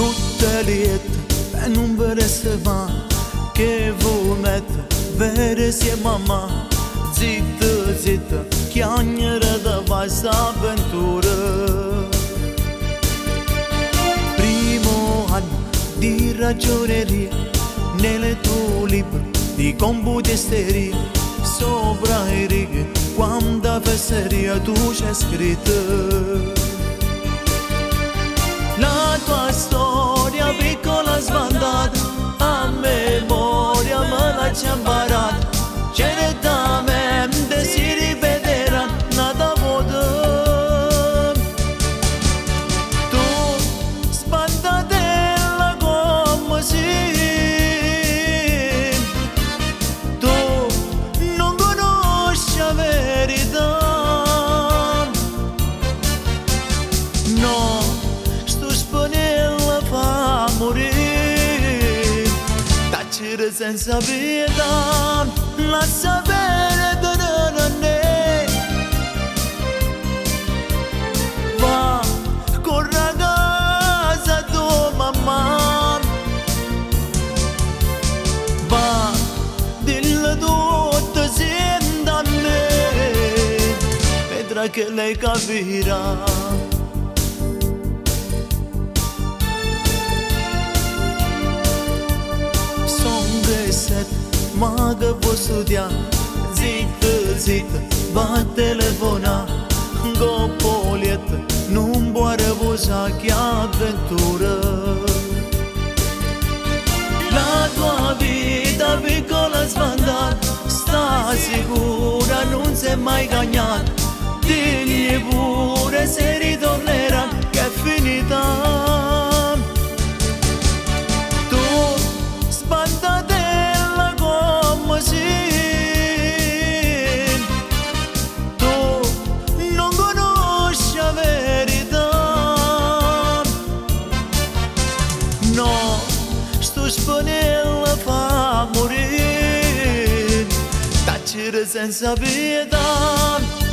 Tutte liete per non vedere va che vomete vere sia mamma. Zitta, zitta, chiacchiera da valsa avventura. Primo anno di ragioneria nelle tue libri di computeristeria. Sopra i righe quanta fesseria tu c'è scritta. La tua storia piccola sbandata a memoria me l'ha imparata. Certamente si ripeterà nata volta. Tu spantatella come si. Tu non conosci la verità. No, fa morire, tacere senza pietà, la sapere da va, corre a casa tua mamma, va, dillo tutto senza a me, vedrà che lei capirà. Ma che vuoi studiare? Zitta, zitta, va a telefonare. Goppolietta, non può riposare che avventura. La tua vita piccola sbandata, sta sicura non si è mai cagnata. Digli pure se ritornerà che è finita. No, sto spanella fa morire, tacere senza pietà.